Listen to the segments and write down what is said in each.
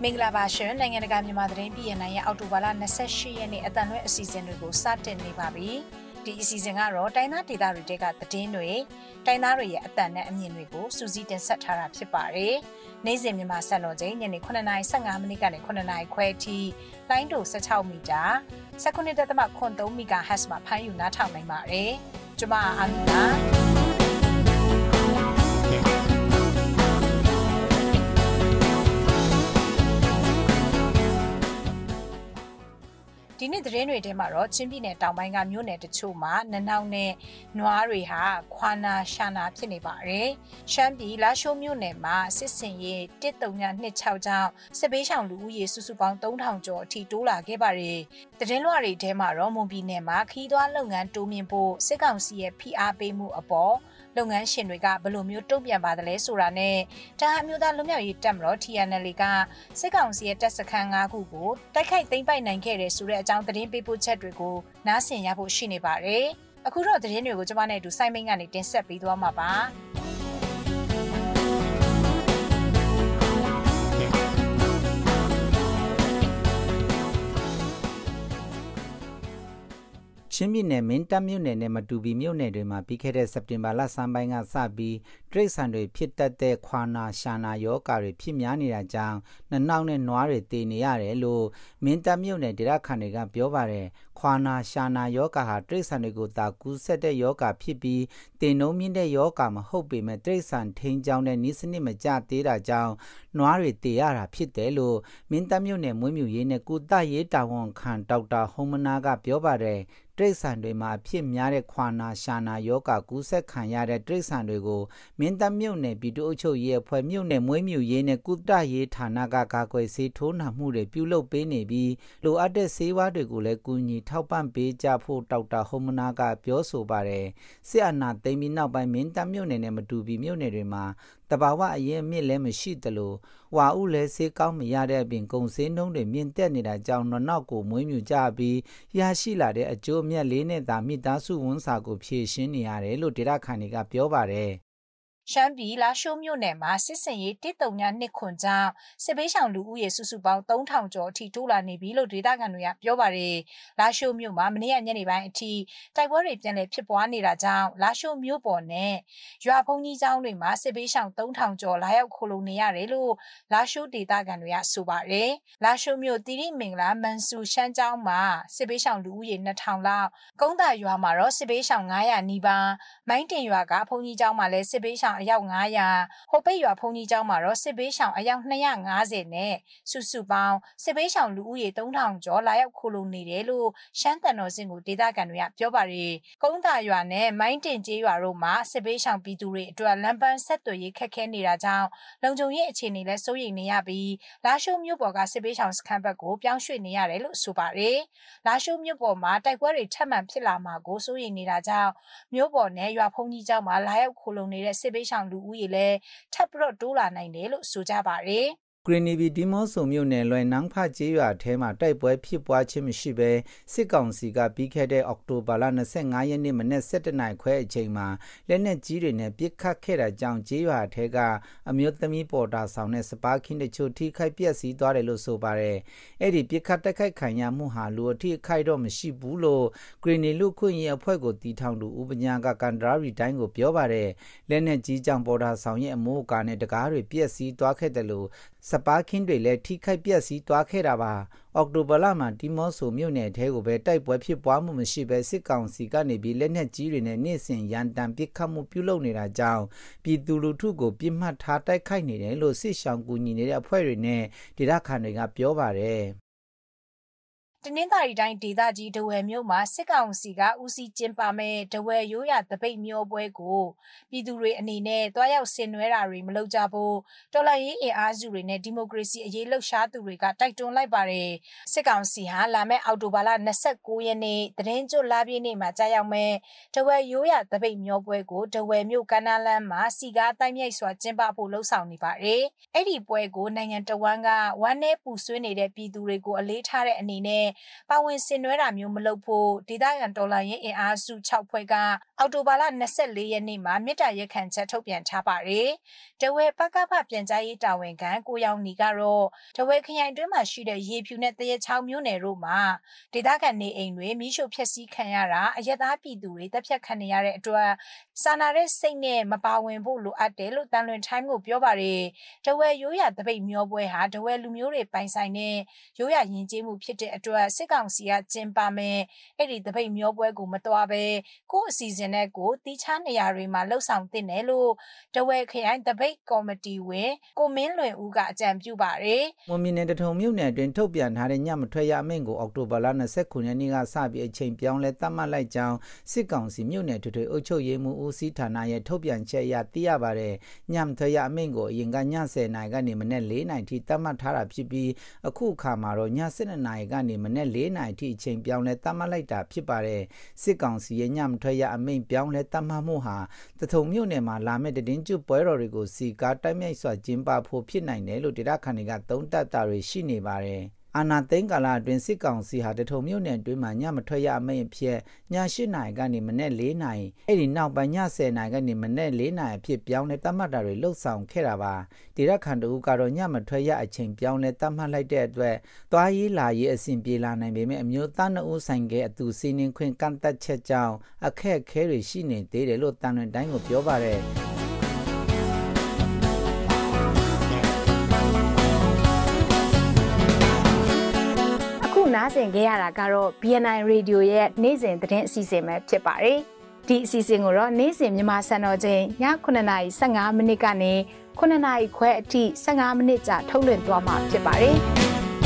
မင်္ဂလာပါရှင်နိုင်ငံတကာမြန်မာသတင်းပြည်နိုင်ရဲ့အောက်တိုဘာလ28ရက်နေ့အတန်လွဲအစီအစဉ်တွေကိုစတင်နေပါပြီဒီအစီအစဉ်ကတော့တိုင်းသားဒေသတွေကသတင်းတွေတိုင်းသားတွေရဲ့အတန်နဲ့အမြင်တွေကိုစူးစီးတင်ဆက်ထားတာဖြစ်ပါတယ်နေ့စဉ်မြန်မာစံတော်ချိန်ညနေ9:15မိနစ်ကနေ9:00ခွဲအထိလိုင်းတို16မီတာ19.3 MHz မှာဖမ်းယူနားထောင်နိုင်ပါတယ်ကျွန်မအာမီနာဒီနေ့သတင်းတွေထဲမှာတော့ချင်းပြည်နယ်တောင်ပိုင်းကမြို့နယ်တချို့မှာနနောင်နဲ့နွားတွေဟာခွာနာရှာနာဖြစ်နေပါတယ်။ရှမ်းပြည်လာရှိုးမြို့နယ်မှာစစ်စင်ရေး1326ကျောင်းစစ်ပေးဆောင်လူဦးရေစုစုပေါင်း3000ကျော်အထိတိုးလာခဲ့ပါတယ်။သတင်းလွှာတွေထဲမှာတော့မွန်ပြည်နယ်မှာခီးသွွားလုပ်ငန်းတိုးမြင့်ဖို့စစ်ကောင်စီရဲ့ဖိအားပေးမှုအပေါ်လုပ်ငန်းရှင်တွေကဘယ်လိုမျိုးတုံ့ပြန်ပါသလဲဆိုတာနဲ့တဟမျိုးသားလူမျိုးရေးတပ်မတော် TNL ကစစ်ကောင်စီရဲ့တပ်စခန်း5ခုကိုတိုက်ခိုက်သိမ်းပိုက်နိုင်ခဲ့တယ်ဆိုတဲ့အကြောင်းသတင်းပေးပို့ချက်တွေကိုနားဆင်ရဖို့ရှိနေပါတယ်။အခုတော့သတင်းတွေကိုကျွန်မနဲ့အတူစိုင်းမိန်ကနေတင်ဆက်ပေးသွားမှာပါ။ချင်းပြည်နယ်မင်းတပ်မြို့နယ်နဲ့မတူပီမြို့နယ်တွေမှာပြီးခဲ့တဲ့စက်တင်ဘာလဆန်းပိုင်းကစပြီးတိရစ္ဆာန်တွေဖြစ်တတ်တဲ့ခွာနာရှာနာယောဂါတွေဖြစ်များနေတာကြောင့်နှောက်နဲ့နွားတွေတည်နေရတယ်လို့မင်းတပ်မြို့နယ်ဒေသခံတွေကပြောပါတယ်ခွာနာရှာနာယောဂါဟာတိရစ္ဆာန်တွေကိုသာကူးဆက်တဲ့ယောဂါဖြစ်ပြီးတင်နှုံးမြင့်တဲ့ယောဂါမဟုတ်ပေမဲ့တိရစ္ဆာန်ထိန်းကျောင်းတဲ့နည်းစနစ်မကျသေးတာကြောင့်နွားတွေတည်ရတာဖြစ်တယ်လို့မင်းတပ်မြို့နယ်မွေးမြူရေးနဲ့ကုသရေးတာဝန်ခံဒေါက်တာဟုံမနာကပြောပါတယ်တိရစ္ဆာန်တွေမှာအဖြစ်များတဲ့ခွာနာရှာနာယောဂါကူးဆက်ခံရတဲ့တိရစ္ဆာန်တွေကိုမင်းတပ်မြို့နယ်ပြည်သူ့အုပ်ချုပ်ရေးအဖွဲ့မြို့နယ်မွေးမြူရေးနဲ့ကုသရေးဌာနကကာကွယ်ဆေးထိုးနှံမှုတွေပြုလုပ်ပေးနေပြီးလိုအပ်တဲ့ဆေးဝါးတွေကိုလည်းကူညီထောက်ပံ့ပေးကြဖို့ဒေါက်တာဟုံမနာကပြောဆိုပါတယ်စစ်အာဏာသိမ်းပြီးနောက်ပိုင်းမင်းတပ်မြို့နယ်နဲ့မတူပီမြို့နယ်တွေမှာတဘာဝအရင်မြင့်လည်းမရှိသလိုဝါဥလည်းဆေးကောင်းမရတဲ့အပြင်ကုန်စည်နှုန်းတွေမြင့်တက်နေတာကြောင့်နောက်ကိုမွေးမြူကြပြီးရရှိလာတဲ့အကျိုးအမြတ်လေးနဲ့သာမိသားစုဝန်စာကိုဖြည့်ရှင်းနေရတယ်လို့ဒေသခံတွေကပြောပါတယ်ရှမ်းပြည်လာရှိုးမြို့နယ်မှာစစ်စင်ရေး1392ခွန်ကြောင့်စစ်ပေးဆောင်လူဦးရေစုစုပေါင်း3000ကျော်အထိတိုးလာနေပြီလို့ဒေသခံတွေကပြောပါတယ်။လာရှိုးမြို့မှာမနေ့ကညနေပိုင်းအထိတိုက်ပွဲတွေပြန်လည်ဖြစ်ပွားနေတာကြောင့်လာရှိုးမြို့ပေါ်နဲ့ရွာဖုန်ကြီးကျောင်းတွေမှာစစ်ပေးဆောင်3000ကျော်လာရောက်ခိုလုံနေရတယ်လို့လာရှိုးဒေသခံတွေကဆိုပါတယ်။လာရှိုးမြို့တိရိမင်္ဂလာမန်ဆူရှမ်းကျောင်းမှာစစ်ပေးဆောင်လူဦးရေ2000လောက်ကုန်းသာရွာမှာတော့စစ်ပေးဆောင်900နီးပါးမိုင်းတင်ရွာကဖုန်ကြီးကျောင်းမှာလည်းစစ်ပေးဆောင်အယောက်900ဟိုပိတ်ရွာဖုန်ကြီးကျောင်းမှာတော့စစ်ပေးဆောင်အယောက်250နဲ့စုစုပေါင်းစစ်ပေးဆောင်လူဦးရေ3000ကျော်လာရောက်ခိုလုံနေတယ်လို့ရှမ်းတန်တော်စင်ကိုဒေသခံတွေကပြောပါတယ်။ကုန်းသာရွာနဲ့မိုင်းတင်ကျေးရွာတို့မှာစစ်ပေးဆောင်ပြည်သူတွေအတွက်လမ်းပန်းဆက်သွယ်ရေးခက်ခဲနေတာကြောင့်လုံခြုံရေးအခြေအနေလည်းစိုးရိမ်နေရပြီးလာရှိုးမြို့ပေါ်ကစစ်ပေးဆောင်စခန်းဘက်ကိုပြောင်းရွှေ့နေရတယ်လို့ဆိုပါတယ်။လာရှိုးမြို့ပေါ်မှာတိုက်ပွဲတွေထပ်မံဖြစ်လာမှာကိုစိုးရိမ်နေတာကြောင့်မြို့ပေါ်နဲ့ရွာဖုန်ကြီးကျောင်းမှာလာရောက်ခိုလုံနေတဲ့စစ်ပေးဆောင်လူဦးရေလည်းထပ်ပြီးတိုးလာနိုင်တယ်လို့ဆိုကြပါတယ်ဂရနီဘီဒီမော့ဆိုမြို့နယ်လွယ်နန်းဖကျေးရွာထဲမှာတိုက်ပွဲဖြစ်ပွားခြင်းမရှိဘဲစစ်ကောင်စီကပြီးခဲ့တဲ့အောက်တိုဘာလ25ရက်နေ့မနေ့7:00နာရီခွဲအချိန်မှာလက်နက်ကြီးတွေနဲ့ပစ်ခတ်ခဲ့တာကြောင့်ကျေးရွာထဲကအမျိုးသမီးပေါ်တာဆောင်နဲ့စပါးခင်းတချို့ထိခိုက်ပျက်စီးသွားတယ်လို့ဆိုပါတယ်။အဲ့ဒီပစ်ခတ်တိုက်ခိုက်ခံရမှုဟာလူအထိအခိုက်တော့မရှိဘူးလို့ဂရနီလူခွင့်ရေးအဖွဲ့ကိုတီထောင်သူဦးပညာကကန်ဒရာရီတိုင်းကိုပြောပါတယ်။လက်နက်ကြီးကြောင့်ပေါ်တာဆောင်ရဲ့အမိုးအကာနဲ့တကားတွေပျက်စီးသွားခဲ့တယ်လို့စပါးခင်းတွေလည်းထိခိုက်ပျက်စီးသွားခဲ့တာပါအောက်တိုဘာလမှာဒီမော့ဆိုမြို့နယ်ထဲကိုပဲတိုက်ပွဲဖြစ်ပွားမှုမရှိဘဲစစ်ကောင်စီကနေပြီးလက်နက်ကြီးတွေနဲ့နေ့စဉ်ရန်တမ်းပစ်ခတ်မှုပြုလုပ်နေတာကြောင့်ပြည်သူလူထုကိုပြစ်မှတ်ထားတိုက်ခိုက်နေတယ်လို့စစ်ရှောင်ကူညီနေတဲ့အဖွဲ့တွေနဲ့ဒေသခံတွေကပြောပါတယ်တနင်္သာရီတိုင်းဒေသကြီးဒဝယ်မြို့မှာစစ်ကောင်စီကဦးစီးကျင်းပမဲ့ဒဝယ်ရိုးရာတပိတ်မျောပွဲကိုပြည်သူတွေအနေနဲ့တွားရောက်ဆင်နွှဲတာတွေမလုပ်ကြဖို့တော်လှန်ရေးအင်အားစုတွေနဲ့ဒီမိုကရေစီအရေးလှုပ်ရှားသူတွေကတိုက်တွန်းလိုက်ပါတယ်စစ်ကောင်စီဟာလာမယ့်အောက်တိုဘာလ29ရက်နေ့သတင်းကျွတ်လပြည့်နေ့မှာကြာရောက်မဲ့ဒဝယ်ရိုးရာတပိတ်မျောပွဲကိုဒဝယ်မြို့ကမ်းနားလမ်းမှာစီကားတိုင်းမြိုက်စွာကျင်းပဖို့လှုံ့ဆော်နေပါတယ်အဲ့ဒီပွဲကိုနိုင်ငံတော်ဝန်ကဝမ်းနည်းပူဆွေးနေတဲ့ပြည်သူတွေကိုအလေးထားတဲ့အနေနဲ့ပါဝင်ဆင်နွှဲတာမျိုးမလုပ်ဖို့ဒေသခံတော်လှန်ရေးအင်အားစု6ဖွဲ့ကအော်တိုဘာလ24ရက်နေ့မှာမြစ်တာရက်ခံချက်ထုတ်ပြန်ထားပါတယ်။တဝဲပကဖပြန်ကြားရေးတာဝန်ခံကိုရောင်နီကတော့တဝဲခရိုင်တွင်းမှာရှိတဲ့ရေဖြူနဲ့တရချောင်းမြို့နယ်တို့မှာဒေသခံနေအိမ်တွေမိရှုဖျက်ဆီးခံရတာအရက်သားပြည်သူတွေတပ်ဖြတ်ခံရတဲ့အတွက်စာနာတဲ့စိတ်နဲ့မပါဝင်ဖို့လိုအပ်တယ်လို့တန်လွင်ထိုင်းကိုပြောပါတယ်။တဝဲရိုးရတပိတ်မျောပွဲဟာတဝဲလူမျိုးတွေပိုင်ဆိုင်တဲ့ရိုးရယဉ်ကျေးမှုဖြစ်တဲ့အတွက်စစ်ကောင်စီကကျင်းပမယ်အဲ့ဒီတပိတ်မျောပွဲကိုမတော်ပဲကိုယ့်အစီအစဉ်နဲ့ကိုတီးခြားနေရာတွေမှာလှုပ်ဆောင်သင့်တယ်လို့တဝဲခရိုင်တပိတ်ကော်မတီဝင်ကိုမင်းလွင်ဦးကအကြံပြုပါတယ်။မွန်ပြည်နယ်တထုံမြို့နယ်တွင်ထုတ်ပြန်ထားတဲ့ညမထွက်ရအမိန့်ကိုအောက်တိုဘာလ29ရက်နေ့ကစပြီးအချိန်ပြောင်းလဲသတ်မှတ်လိုက်ကြောင်းစစ်ကောင်စီမြို့နယ်ထွေအုပ်ချုပ်ရေးမှူးဦးစီးဌာနရဲ့ထုတ်ပြန်ချက်အရသိရပါတယ်။ညမထွက်ရအမိန့်ကိုအရင်ကည10:00နာရီကနေမနက်4:00နာရီထိသတ်မှတ်ထားတာဖြစ်ပြီးအခုအခါမှာတော့ည12:00နာရီကနေမနက်4:00နာရီထိအချိန်ပြောင်းလဲသတ်မှတ်လိုက်တာဖြစ်ပါတယ်။စစ်ကောင်စီရဲ့ညမထွက်ရအမိန့်ပြောင်းလဲသတ်မှတ်မှုဟာတထုံမြို့နယ်မှာလာမယ့်တည်င်းကျွပွဲတော်တွေကိုစီကားတိုက်မြိုက်စွာကျင်းပဖို့ဖြစ်နိုင်တယ်လို့ဒေသခံတွေကသုံးသပ်တာတွေရှိနေပါတယ်။အာနာသိန်းကာလအတွင်းစစ်ကောင်စီဟာတထုံမြို့နယ်အတွင်းမှာညမထွက်ရအမိန့်အဖြစ်ည8:00နာရီကနေမနက်4:00နာရီအဲ့ဒီနောက်ပိုင်းည10:00နာရီကနေမနက်4:00နာရီအဖြစ်ပြောင်းလဲသတ်မှတ်တာတွေလှုပ်ဆောင်ခဲ့တာပါဒေသခံတို့ကတော့ညမထွက်ရအချိန်ပြောင်းလဲသတ်မှတ်လိုက်တဲ့အတွက်သွားရေးလာရေးအဆင်ပြေလာနိုင်ပေမဲ့အမျိုးသား2ဦးဆိုင်ကအတူစီးနှင်းခွင့်ကန့်သက်ချက်ကြောင့်အခက်အခဲတွေရှိနေသေးတယ်လို့တန်လွင်တိုင်းကိုပြောပါတယ်နားဆင်ခဲ့ရတာကတော့ BNI Radio ရဲ့နေ့စဉ်သတင်းအစီအစဉ်ပဲဖြစ်ပါတယ်။ဒီအစီအစဉ်ကိုတော့နေ့စဉ်မြန်မာစံတော်ချိန်ည9:15မိနစ်ကနေ9:00ခွဲအထိ15မိနစ်ကြာထုတ်လွှင့်သွားမှာဖြစ်ပါတယ်။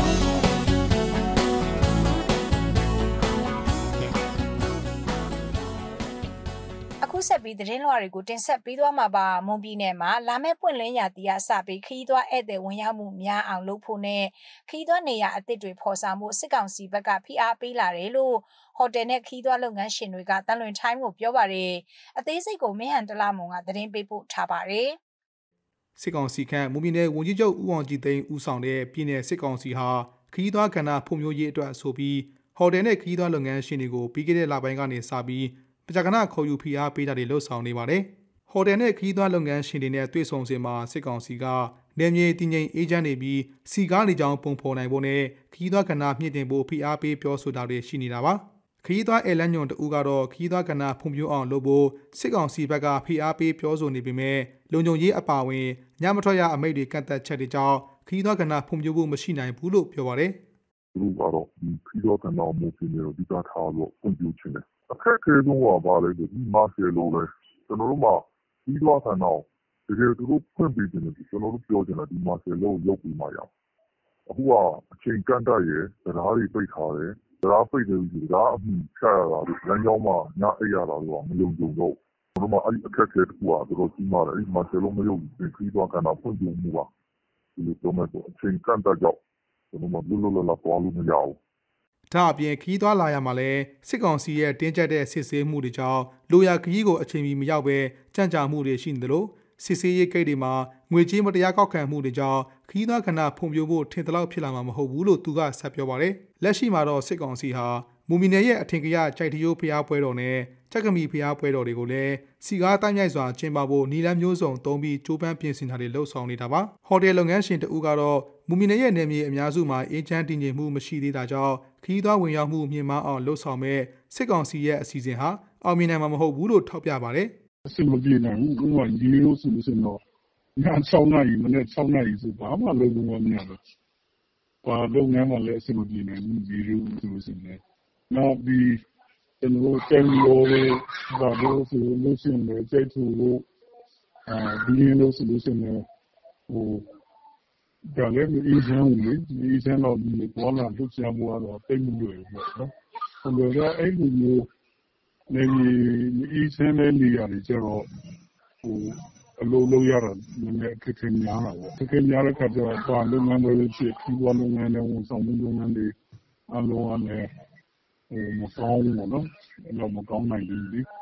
ဆက်ပြီးသတင်းလွှာတွေကိုတင်ဆက်ပေးသွားမှာပါမွန်ပြည်နယ်မှာလာမယ့်ပွင့်လင်းရာသီကစပြီးခရီးသွားဧည့်သည်ဝင်ရောက်မှုများအောင်လုပ်ဖို့နဲ့ခရီးသွားနေရာအသစ်တွေဖော်ဆောင်မှုစစ်ကောင်စီဘက်ကဖိအားပေးလာတယ်လို့ဟိုတယ်နဲ့ခရီးသွားလုပ်ငန်းရှင်တွေကတန်လွင်ထိုင်းကိုပြောပါတယ်အသေးစိတ်ကိုမင်းဟန်တလမုံကသတင်းပေးပို့ထားပါတယ်စစ်ကောင်စီခန့်မွန်ပြည်နယ်ဝန်ကြီးချုပ်ဦးအောင်ကြည်သိန်းဦးဆောင်တဲ့ပြည်နယ်စစ်ကောင်စီဟာခရီးသွားကဏ္ဍဖွံ့ဖြိုးရေးအတွက်ဆိုပြီးဟိုတယ်နဲ့ခရီးသွားလုပ်ငန်းရှင်တွေကိုပြီးခဲ့တဲ့လပိုင်းကနေစပြီးပကြကနာခေါ်ယူဖိအားပေးတာတွေလှုပ်ဆောင်နေပါတယ်။ဟိုတယ်နဲ့ခရီးသွားလုပ်ငန်းရှင်တွေနဲ့တွေ့ဆုံစဉ်မှာစစ်ကောင်စီကနေမြေတည်ငြိမ်အေဂျင့်တွေပြီးစီကားနေကြောင်းပုံဖော်နိုင်ဖို့နဲ့ခရီးသွားကဏ္ဍမြင့်တင်ဖို့ဖိအားပေးပြောဆိုတာတွေရှိနေတာပါ။ခရီးသွားအဲလန်ညွန်တူကတော့ခရီးသွားကဏ္ဍဖွံ့ဖြိုးအောင်လုပ်ဖို့စစ်ကောင်စီဘက်ကဖိအားပေးပြောဆိုနေပေမဲ့လုံခြုံရေးအပါအဝင်ညမထွက်ရအမိန့်တွေကန့်သက်ချက်တွေကြောင့်ခရီးသွားကဏ္ဍဖွံ့ဖြိုးဖို့မရှိနိုင်ဘူးလို့ပြောပါတယ်။သူတို့ကတော့ဒီခရီးသွားကဏ္ဍကိုမူတည်နေတော့ဒီကထားလို့ဖွံ့ဖြိုးခြင်းတယ်အခက်အခဲဆုံးကဘာလဲဆိုဒီမာရှယ်လိုပဲကျွန်တော်တို့မှပြီးသွားခံတော့တကယ်သူတို့ဖွင့်ပေးတယ်ကျွန်တော်တို့ပြောချင်တာဒီမာရှယ်လိုရုပ်ပြီးမှရအောင်အခုကအချိန်ကန့်တတ်ရယ်တရားတွေပိတ်ထားတယ်တရားပိတ်တယ်ပြီးတရားအမှုချရတာဒီလမ်းကြောင်းမှာညအိပ်ရတာတော့မယုံကြည်တော့ကျွန်တော်တို့မှအဲ့ဒီအခက်အခဲတခုကတော်တော်ကြီးမားတယ်အဲ့ဒီမာရှယ်လိုမရုပ်ပြီးခရီးသွားကဏ္ဍဖွင့်ပြမှုပါဒီလိုပြောမယ်ဆိုအချိန်ကန့်တတ်ကြောက်ကျွန်တော်တို့လွတ်လွတ်လပ်လပ်သွားလို့မရဘူးဒါအပြင်ခီးသွားလာရမှာလဲစစ်ကောင်စီရဲ့တင်းကျပ်တဲ့စစ်ဆေးမှုတွေကြောင့်လိုရာခီးကိုအချိန်မီမရောက်ပဲကြန့်ကြာမှုတွေရှိနေတယ်လို့စစ်ဆေးရေးဂိတ်တွေမှာငွေကြေးမတရားကောက်ခံမှုတွေကြောင့်ခီးသွားကဏ္ဍဖွံ့ဖြိုးဖို့ထင်သလောက်ဖြစ်လာမှာမဟုတ်ဘူးလို့သူကဆက်ပြောပါတယ်လက်ရှိမှာတော့စစ်ကောင်စီဟာမူမီနယ်ရဲ့အထင်ကရကြိုက်တရိုးဖျားပွဲတော်နဲ့ချက်ကမီဖျားပွဲတော်တွေကိုလည်းစီကားတိုက်မြိုက်စွာကျင်းပဖို့နီလန်းမျိုးစုံသုံးပြီးကြိုးပမ်းပြင်ဆင်တာတွေလှုပ်ဆောင်နေတာပါဟိုတယ်လုပ်ငန်းရှင်တဦးကတော့မူမီနယ်ရဲ့နယ်မြေအများစုမှာအေဂျင့်တည်ငြိမ်မှုမရှိသေးတာကြောင့်ခီးသွားဝင်ရောက်မှုမြင့်မားအောင်လှုပ်ဆောင်မဲ့စစ်ကောင်စီရဲ့အစီအစဉ်ဟာအောင်မြင်နိုင်မှာမဟုတ်ဘူးလို့ထောက်ပြပါတယ်အစီအမပြေနိုင်ဘူးဥပမာရေလို့ဆိုလို့ဆိုတော့ည6နာရီမနေ့6နာရီဆိုဘာမှလုပ်လို့မရဘူးဘာလုပ်ငန်းမှလည်းအစီအမပြေနိုင်ဘူးရေလို့ဆိုလို့ဆိုနေနောက်ပြီးကျွန်တော်တို့တယ်လို့ဘာလို့ဆိုလို့ရှိရင်စိတ်ထူလို့ဒီလို့ဆိုလို့ရှိရင်ဟိုဒါလည်းအေဂျင့်ဝင်အေဂျင့်တော့ဒီပေါ်လာလို့ရှာမှုကတော့တိတ်မှုတွေပေါ့နော်ဟိုလိုကအဲ့ဒီမျိုးနေအေဂျင့်နဲ့နေရတယ်ကျတော့ဟိုအလိုလိုရတာနည်းနည်းခက်ခဲများတာပေါ့ခက်ခဲများတဲ့ခါကျတော့ဘာလုပ်ငန်းတွေဖြစ်ပြီးဘာလုပ်ငန်းတွေဝန်ဆောင်မှုလုပ်ငန်းတွေအလုံးအနဲ့မကောင်းဘူးနော်အဲ့လိုမကောင်းနိုင်ဘူးလေ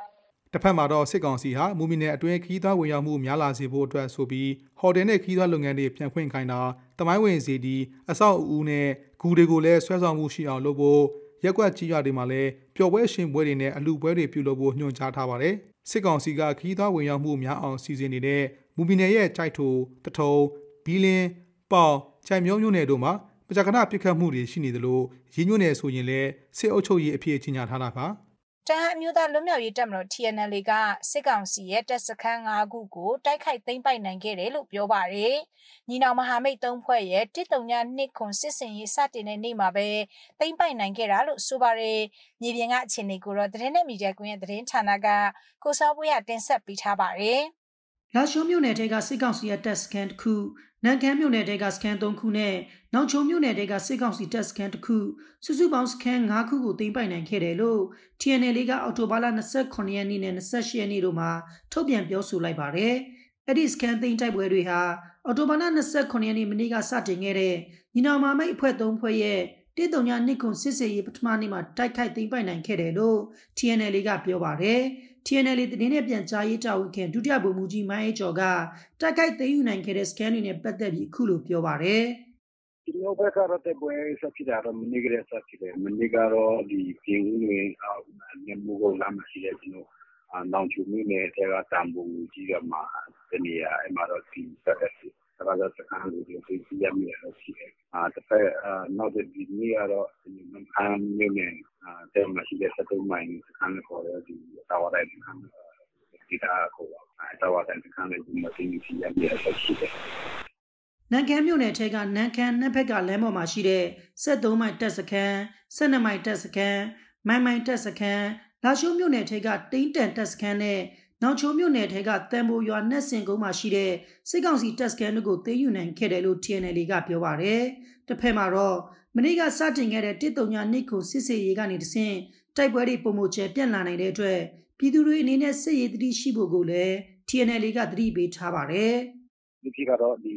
တစ်ဖက်မှာတော့စစ်ကောင်စီဟာမူမီနယ်အတွင်းခီးသွွားဝင်ရောက်မှုများလာစေဖို့အတွက်ဆိုပြီးဟိုတယ်နဲ့ခီးသွွားလုပ်ငန်းတွေပြန်ဖွင့်ခိုင်းတာတမိုင်းဝင်စီတီအဆောက်အဦနဲ့ဂူတွေကိုလည်းဆွဲဆောင်မှုရှိအောင်လုပ်ဖို့ရက်ကွက်ကြီးရွာတွေမှာလည်းပျော်ပွဲရှင်ပွဲတွေနဲ့အလှပွဲတွေပြုလုပ်ဖို့ညွှန်ကြားထားပါတယ်စစ်ကောင်စီကခီးသွွားဝင်ရောက်မှုများအောင်စီစဉ်နေတဲ့မူမီနယ်ရဲ့ကြိုက်ထိုတထုံဘီလင်းပေါင်ချိုင်မျိုးမြို့နယ်တို့မှာပကြကနာပစ်ခတ်မှုတွေရှိနေသလိုရင်းညွှန်းနယ်ဆိုရင်လည်းစစ်အုပ်ချုပ်ရေးအဖြစ်ကြီးညာထားတာပါတဟန်အမျိုးသားလွတ်မြောက်ရေးတပ်မတော် TNL ကစစ်ကောင်စီရဲ့တပ်စခန်း၅ခုကိုတိုက်ခိုက်သိမ်းပိုက်နိုင်ခဲ့တယ်လို့ပြောပါတယ်။ညီနောင်မဟာမိတ်၃ဖွဲ့ရဲ့132ခွန်စစ်စင်ရေးစတင်တဲ့နေ့မှာပဲသိမ်းပိုက်နိုင်ခဲ့တာလို့ဆိုပါတယ်။မြေပြင်ကအခြေအနေကိုတော့သတင်းနဲ့မီဒီယာကွန်ရဲ့သတင်းဌာနကကိုစောပွေးရတင်ဆက်ပေးထားပါတယ်။လာရှိုးမြို့နယ်တဲကစစ်ကောင်စီရဲ့တပ်စခန်းတစ်ခုနန်ခမ်းမြို့နယ်တဲကစခန်း3ခုနဲ့နောင်ချုံမြို့နယ်တဲကစစ်ကောင်စီတပ်စခန်းတစ်ခုစုစုပေါင်းစခန်း5ခုကိုသိမ်းပိုက်နိုင်ခဲ့တယ်လို့ TNL ကအော်တိုဘာလ28ရက်နေ့နဲ့28ရက်နေ့တို့မှာထုတ်ပြန်ပြောဆိုလိုက်ပါတယ်။အဲ့ဒီစခန်းသိမ်းတိုက်ပွဲတွေဟာအော်တိုဘာလ28ရက်နေ့မနေ့ကစတင်ခဲ့တဲ့ညီနောင်မမိတ်အဖွဲ့3ဖွဲ့ရဲ့132ခွန်စစ်စေးရေးပထမနေ့မှာတိုက်ခိုက်သိမ်းပိုက်နိုင်ခဲ့တယ်လို့ TNL ကပြောပါတယ်။ TNL သတင်းနဲ့ပြန်ကြားရေးတာဝန်ခံဒုတိယဗိုလ်မှူးကြီးမိုင်းအေးကျော်ကတိုက်ခိုက်သိမ်းယူနိုင်ခဲ့တဲ့စကန်တွေနဲ့ပတ်သက်ပြီးအခုလိုပြောပါတယ်။ဒီလိုဘက်ကတော့တဲ့ပွဲဆက်ဖြစ်တာတော့မနေ့ကလေးဆက်ဖြစ်တယ်။မနေ့ကတော့ဒီပြင်းဦးတွေညမိုးကိုလာမှရှိတယ်ကျွန်တော်နောင်ချုံမြို့နယ်ထဲကတံပုံကြီးကမှတနေရာအမှတော့ဒီဆက်တယ်။ဒါကတော့စကန်တွေပြရမယ်လို့ရှိတယ်။တစ်ဖက်နောက်ဒီနေ့ကတော့ဒီမှန်မြို့နယ်တဲ့မရှိတဲ့စက်တုံးမိုင်းစကန်ကိုလည်းဒီတာဝါတိုင်းစကန်ဒီတာကိုတာဝါတိုင်းစကန်လည်းဒီမသိဘူးပြရမယ်လို့ရှိတယ်နန်ခမ်းမြို့နယ်ထဲကနန်ခမ်းနှစ်ဖက်ကလမ်းပေါ်မှာရှိတဲ့73မိုင်တပ်စခန်း12မိုင်တပ်စခန်းမိုင်တပ်စခန်းလာရှိုးမြို့နယ်ထဲကတိန်းတန်တပ်စခန်းနဲ့နောင်ချိုမြို့နယ်ထဲကတန်ဖိုရွာနှက်စင်ကုန်းမှာရှိတဲ့စစ်ကောင်စီတပ်စခန်းတို့ကိုသိမ်းယူနိုင်ခဲ့တယ်လို့ TNL ကပြောပါတယ်။တစ်ဖက်မှာတော့မနေ့ကစတင်ခဲ့တဲ့132ခုစစ်စေးရေးကနေတဆင့်တိုက်ပွဲတွေပုံမကျပြန့်လာနိုင်တဲ့အတွက်ပြည်သူတွေအနေနဲ့စစ်ရေးတတိရှိဖို့ကိုလည်း TNL ကသတိပေးထားပါတယ်။ဒီကတော့ဒီ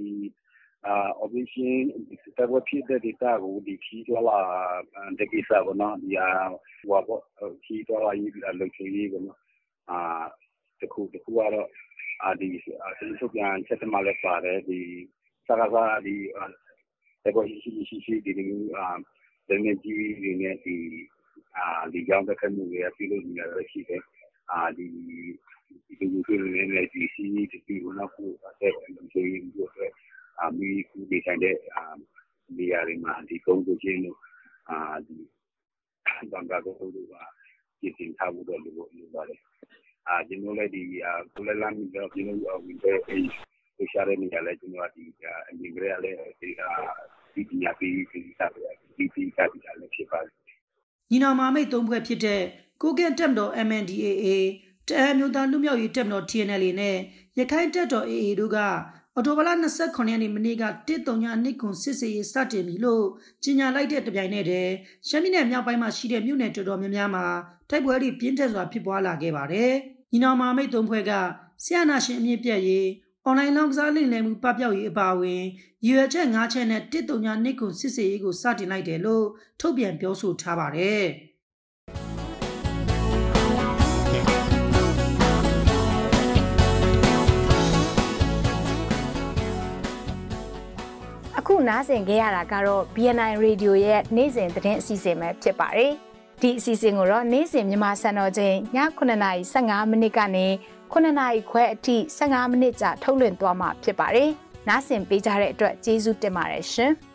operation တပ်ဝဖြစ်တဲ့ဒေတာကိုဒီခီးတော်လာတကိစ္စဘောနော်ဒီဟိုဘောခီးတော်လာရေးလုပ်ချင်ရေးဘောနော်တခုကတော့ဒီသူပြန်ချက်တမလည်းပါတယ်ဒီစကားစားဒီတကောရှိဒီဒီနေကြီးဒီနေဒီကြောင့်တစ်ခါမျိုးရပြည်လို့နေရရှိတယ်ဒီလူတွေလည်းဒီစီဒီဘောနော်ကိုအဲ့လိုဆိုရင်ဒီမီကူဒီဆိုင်တဲ့နေရာတွေမှာဒီကုန်းကိုချင်းတို့ဒီဘန်ကာကိုတို့ကပြည်တင်ထားဖို့တော့လိုပါတယ်ဒီလိုလေဒီကိုလည်းလာမီတော့ဒီလိုဝင်တဲ့ဒီရှာရနေရလဲကျွန်တော်ဒီအမြင်ကြရလဲဒီပညာပေးဒီစားဒီကပ်ပြီးလည်းဖြစ်ပါတယ်ညီနောင်မမိတ်၃ဖွဲ့ဖြစ်တဲ့ကိုကန့်တပ်မတော် MNDAA တအန်းမျိုးသားလူမျိုးရေးတပ်မတော် TNL နဲ့ရခိုင်တပ်တော် AA တို့ကအော်တိုဘာလ28ရက်နေ့မနေ့က132ခွန်စစ်စေးရေးစတင်ပြီလို့ကြေညာလိုက်တဲ့တပြိုင်နက်တည်းရှမ်းပြည်နယ်မြောက်ပိုင်းမှာရှိတဲ့မြို့နယ်တော်တော်များများမှာတိုက်ပွဲတွေပြင်းထန်စွာဖြစ်ပွားလာခဲ့ပါတယ်။ညီနောင်မမိတ်၃ဖွဲ့ကဆရာနာရှင်အမြင့်ပြည့်ရေးအွန်လိုင်းလောင်းကစားလိမ့်လည်မှုပပျောက်ရေးအပါအဝင်ရည်ရွယ်ချက်၅ချက်နဲ့132ခွန်စစ်စေးရေးကိုစတင်လိုက်တယ်လို့ထုတ်ပြန်ပြောဆိုထားပါတယ်။အခုနားဆင်ကြရတာကတော့ BNI Radio ရဲ့နေ့စဉ်သတင်းအစီအစဉ်ပဲဖြစ်ပါတယ်။ဒီအစီအစဉ်ကိုတော့နေ့စဉ်မြန်မာစံတော်ချိန်ည9:15မိနစ်ကနေ9:00ခွဲအထိ15မိနစ်ကြာထုတ်လွှင့်သွားမှာဖြစ်ပါတယ်။နားဆင်ပေးကြတဲ့အတွက်ကျေးဇူးတင်ပါတယ်ရှင်။